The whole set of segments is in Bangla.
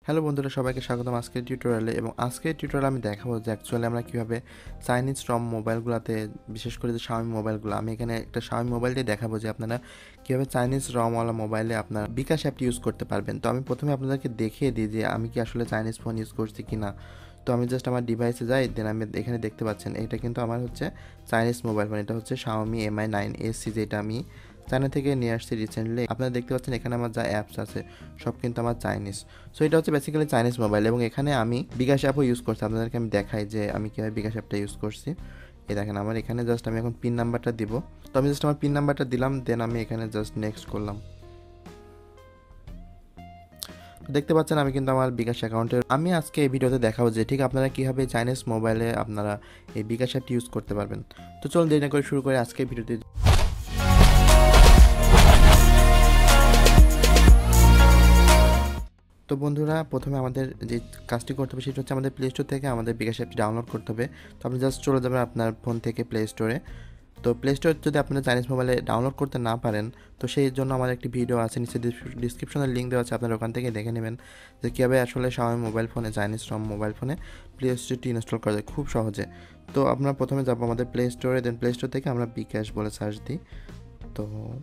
হ্যালো বন্ধুরা, সবাইকে স্বাগতম আজকের টিউটোরিয়ালে। এবং আজকের টিউটোরিয়ালে আমি দেখাবো যে অ্যাকচুয়ালি আমরা কীভাবে চাইনিজ রম মোবাইলগুলোতে, বিশেষ করে যে Xiaomi মোবাইলগুলো, আমি এখানে একটা Xiaomi মোবাইল দিয়ে দেখাবো যে আপনারা কীভাবে চাইনিজ রমওয়ালা মোবাইলে আপনার বিকাশ অ্যাপটি ইউজ করতে পারবেন। তো আমি প্রথমে আপনাদেরকে দেখিয়ে দিই যে আমি কি আসলে চাইনিজ ফোন ইউজ করছি কি না। তো আমি জাস্ট আমার ডিভাইসে যাই, দেন আমি এখানে দেখতে পাচ্ছেন এটা কিন্তু আমার হচ্ছে চাইনিজ মোবাইল ফোন। এটা হচ্ছে Xiaomi Mi 9SC, যেটা আমি চায়না থেকে নিয়ে আসছি রিসেন্টলি। আপনারা দেখতে পাচ্ছেন এখানে আমার যা অ্যাপস আছে সব কিন্তু আমার চাইনিজ। সো এটা হচ্ছে বেসিক্যালি চাইনিজ মোবাইল, এবং এখানে আমি বিকাশ অ্যাপও ইউজ করছি। আপনাদেরকে আমি দেখাই যে আমি কীভাবে বিকাশ অ্যাপটা ইউজ করছি। এই দেখেন আমার এখানে জাস্ট আমি এখন পিন নাম্বারটা দিব। তো আমি জাস্ট আমার পিন নাম্বারটা দিলাম, দেন আমি এখানে জাস্ট নেক্সট করলাম। দেখতে পাচ্ছেন আমি কিন্তু আমার বিকাশ অ্যাকাউন্টের আমি আজকে এই ভিডিওতে দেখাবো যে ঠিক আপনারা কীভাবে চাইনিজ মোবাইলে আপনারা এই বিকাশ অ্যাপটি ইউজ করতে পারবেন। তো চলুন দেরি না করে শুরু করে আজকের ভিডিওতে। তো বন্ধুরা, প্রথমে আমাদের যে কাজটি করতে হবে সেটা হচ্ছে আমাদের প্লে স্টোর থেকে আমাদের বিকাশ অ্যাপটি ডাউনলোড করতে হবে। তো আপনি জাস্ট চলে যাবেন আপনার ফোন থেকে প্লে স্টোরে। তো প্লে স্টোর যদি আপনারা চাইনিজ মোবাইলে ডাউনলোড করতে না পারেন, তো সেই জন্য আমার একটি ভিডিও আছে, নিচে ডিসক্রিপশনের লিঙ্ক দেওয়া আছে, আপনারা ওখান থেকে দেখে নেবেন যে কীভাবে আসলে Xiaomi মোবাইল ফোনে, চাইনিজ রম মোবাইল ফোনে প্লে স্টোরটি ইনস্টল করা যায় খুব সহজে। তো আমরা প্রথমে যাবো আমাদের প্লে স্টোরে, দেন প্লে স্টোর থেকে আমরা বিকাশ বলে সার্চ দিই। তো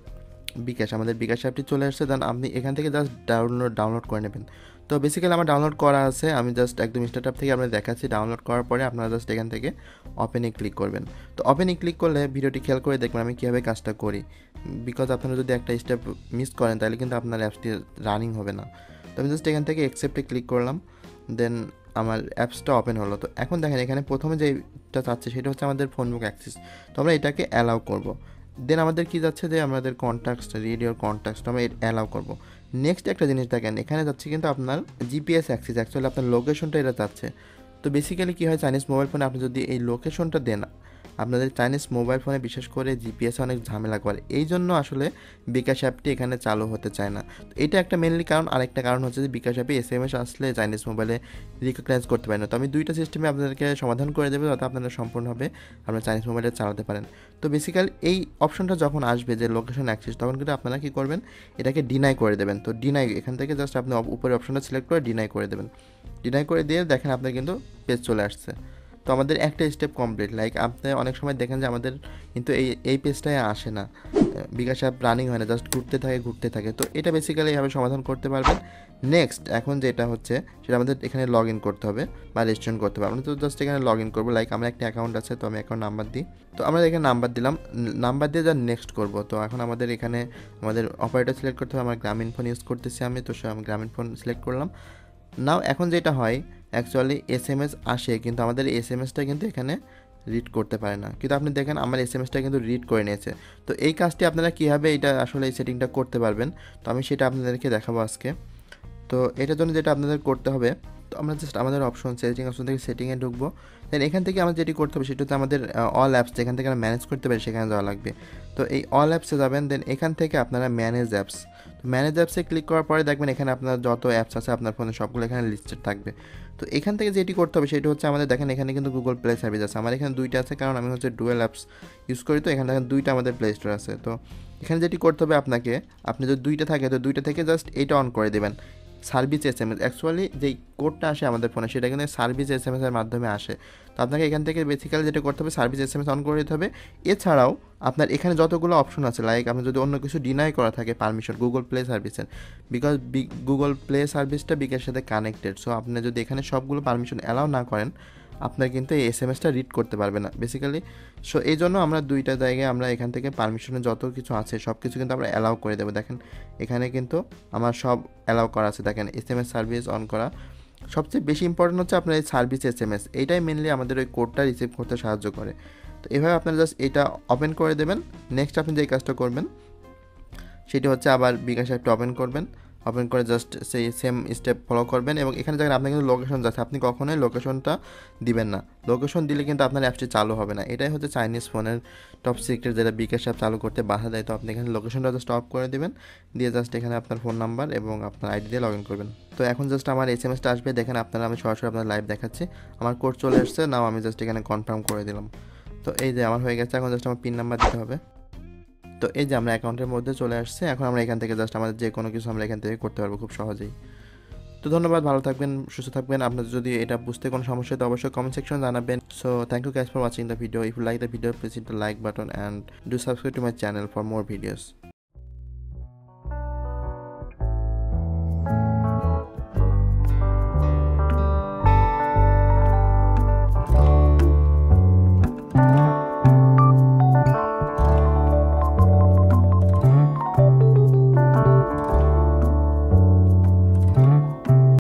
বিকাশ, আমাদের বিকাশ অ্যাপটি চলে আসছে, দেন আপনি এখান থেকে জাস্ট ডাউনলোড করে নেবেন। তো বেসিক্যালি আমার ডাউনলোড করা আছে, আমি জাস্ট একদম স্টার্ট আপ থেকে আপনাদের দেখাচ্ছি। ডাউনলোড করার পরে আপনারা জাস্ট এখান থেকে ওপেনে ক্লিক করবেন। তো ওপেনে ক্লিক করলে ভিডিওটি খেয়াল করে দেখবেন আমি কীভাবে কাজটা করি, বিকজ আপনারা যদি একটা স্টেপ মিস করেন তাহলে কিন্তু আপনার অ্যাপসটি রানিং হবে না। তো আমি জাস্ট এখান থেকে অ্যাকসেপ্টে ক্লিক করলাম, দেন আমার অ্যাপসটা ওপেন হলো। তো এখন দেখেন এখানে প্রথমে যেটা চাচ্ছে সেটা হচ্ছে আমাদের ফোনবুক অ্যাক্সেস। তো আমরা এটাকে অ্যালাউ করব। দেন আমাদের কি যাচ্ছে যে আমাদের কন্ট্যাক্টস, রেডিওর কন্ট্যাক্টস আমরা অ্যালাউ করব। নেক্সট একটা জিনিস দেখেন, এখানে যাচ্ছে কিন্তু আপনার জিপিএস অ্যাক্সেস, অ্যাকচুয়ালি আপনার লোকেশনটা এটা চাচ্ছে। তো বেসিক্যালি কী হয়, চাইনিজ মোবাইল ফোনে আপনি যদি এই লোকেশনটা দেন, আপনাদের চাইনিজ মোবাইল ফোনে বিশেষ করে জিপিএসে অনেক ঝামেলা করে, এই জন্য আসলে বিকাশ অ্যাপটি এখানে চালু হতে চায় না। তো এটা একটা মেনলি কারণ। আরেকটা কারণ হচ্ছে যে বিকাশ অ্যাপে SMS আসলে চাইনিজ মোবাইলে রিকগনাইজ করতে পারে না। তো আমি দুইটা সিস্টেমে আপনাদেরকে সমাধান করে দেবো যাতে আপনারা সম্পূর্ণভাবে আপনার চাইনিজ মোবাইলে চালাতে পারেন। তো বেসিক্যালি এই অপশনটা যখন আসবে যে লোকেশন অ্যাক্সেস, তখন কিন্তু আপনারা কী করবেন, এটাকে ডিনাই করে দেবেন। তো ডিনাই, এখান থেকে জাস্ট আপনি উপরে অপশনটা সিলেক্ট করে ডিনাই করে দেবেন। ডিনাই করে দিয়ে দেখেন আপনার কিন্তু পেজ চলে আসছে। তো আমাদের একটা স্টেপ কমপ্লিট। লাইক আপনি অনেক সময় দেখেন যে আমাদের কিন্তু এই পেজটায় আসে না, বিকাশ অ্যাপ রানিং হয় না, জাস্ট ঘুরতে থাকে। তো এটা বেসিক্যালি এইভাবে সমাধান করতে পারবেন। নেক্সট এখন যেটা হচ্ছে সেটা আমাদের এখানে লগ ইন করতে হবে বা রেজিস্ট্রেশন করতে হবে। আমরা তো জাস্ট এখানে লগ ইন করবো। লাইক আমার একটা অ্যাকাউন্ট আছে, তো আমি অ্যাকাউন্ট নাম্বার দিই। তো আমরা এখানে নাম্বার দিলাম, নাম্বার দিয়ে যা নেক্সট করবো। তো এখন আমাদের এখানে আমাদের অপারেটর সিলেক্ট করতে হবে। আমার গ্রামীণ ফোন ইউজ করতেছি আমি, তো আমি গ্রামীণ ফোন সিলেক্ট করলাম। নাও এখন যেটা হয়, অ্যাকচুয়ালি SMS আসে, কিন্তু আমাদের SMSটা কিন্তু এখানে রিড করতে পারে না। কিন্তু আপনি দেখেন আমার SMSটা কিন্তু রিড করে নিয়েছে। তো এই কাজটি আপনারা কীভাবে এটা আসলে এই সেটিংটা করতে পারবেন, তো আমি সেটা আপনাদেরকে দেখাবো আজকে। তো এটার জন্য যেটা আপনাদের করতে হবে, তো আমরা জাস্ট আমাদের অপশন অপশন থেকে সেটিংয়ে ঢুকবো। দেন এখান থেকে আমাদের যেটি করতে হবে সেটা হচ্ছে আমাদের অল অ্যাপস, যেখান থেকে আমরা ম্যানেজ করতে পারি সেখানে যাওয়া লাগবে। তো এই অল অ্যাপসে যাবেন, দেন এখান থেকে আপনারা ম্যানেজ অ্যাপস, তো ম্যানেজ অ্যাপসে ক্লিক করার পরে দেখবেন এখানে আপনার যত অ্যাপস আছে আপনার ফোনে সবগুলো এখানে লিস্টেড থাকবে। তো এখান থেকে যেটি করতে হবে সেটি হচ্ছে আমাদের দেখেন এখানে কিন্তু গুগল প্লে সার্ভিস আছে। আমার এখানে দুইটা আছে, কারণ আমি হচ্ছে ডুয়েল অ্যাপস ইউজ করি। তো এখানে দেখেন দুইটা আমাদের প্লে স্টোর আছে। তো এখানে যেটি করতে হবে আপনাকে, আপনি যদি দুইটা থাকে তো দুইটা থেকে জাস্ট এইটা অন করে দেবেন, সার্ভিস SMS। অ্যাকচুয়ালি যেই কোডটা আসে আমাদের ফোনে সেটা কিন্তু সার্ভিস SMS এর মাধ্যমে আসে। তো আপনাকে এখান থেকে বেসিক্যালি যেটা করতে হবে, সার্ভিস SMS অন করে দিতে হবে। এছাড়াও আপনার এখানে যতগুলো অপশন আছে, লাইক আপনি যদি অন্য কিছু ডিনাই করা থাকে পারমিশন গুগল প্লে সার্ভিসের, বিকজ গুগল প্লে সার্ভিসটা বিকাশের সাথে কানেক্টেড। সো আপনি যদি এখানে সবগুলো পারমিশন অ্যালাউ না করেন, আপনার কিন্তু এই SMSটা রিড করতে পারবে না বেসিক্যালি। সো এই জন্য আমরা দুইটা জায়গায় আমরা এখান থেকে পারমিশনে যত কিছু আছে সব কিছু কিন্তু আমরা অ্যালাউ করে দেবো। দেখেন এখানে কিন্তু আমার সব অ্যালাউ করা আছে। দেখেন SMS সার্ভিস অন করা। সবচেয়ে বেশি ইম্পর্টেন্ট হচ্ছে আপনার এই সার্ভিস SMS, এইটাই মেনলি আমাদের ওই কোডটা রিসিভ করতে সাহায্য করে। তো এভাবে আপনারা জাস্ট এটা ওপেন করে দেবেন। নেক্সট আপনি যেই কাজটা করবেন সেটি হচ্ছে আবার বিকাশ অ্যাপটা ওপেন করবেন। ওপেন করে জাস্ট সেই সেম স্টেপ ফলো করবেন, এবং এখানে দেখেন আপনার কিন্তু লোকেশন যাচ্ছে, আপনি কখনোই লোকেশনটা দিবেন না। লোকেশন দিলে কিন্তু আপনার অ্যাপটি চালু হবে না। এটাই হচ্ছে চাইনিজ ফোনের টপ সিক্রেট, যেটা বিকাশ অ্যাপ চালু করতে বাধা দেয়। তো আপনি এখানে লোকেশনটা জাস্ট অফ করে দেবেন, দিয়ে জাস্ট এখানে আপনার ফোন নাম্বার এবং আপনার আইডি দিয়ে লগ ইন করবেন। তো এখন জাস্ট আমার SMSটা আসবে, দেখেন আপনারা, আমি সরাসরি আপনার লাইভ দেখাচ্ছি। আমার কোড চলে আসছে, নাও আমি জাস্ট এখানে কনফার্ম করে দিলাম। তো এই যে আমার হয়ে গেছে। এখন জাস্ট আমার পিন নাম্বার দিতে হবে। তো এই যে আমরা অ্যাকাউন্টের মধ্যে চলে আসছে। এখন আমরা এখান থেকে জাস্ট আমাদের যে কোনো কিছু আমরা এখান থেকে করতে পারবো খুব সহজেই। তো তো ধন্যবাদ, ভালো থাকবেন, সুস্থ থাকবেন। আপনাদের যদি এটা বুঝতে কোনো সমস্যা হয় তো অবশ্যই কমেন্ট সেকশনে জানাবেন। So thank you guys for watching the video. If you like the video, please hit the like button and do subscribe to my channel for more videos.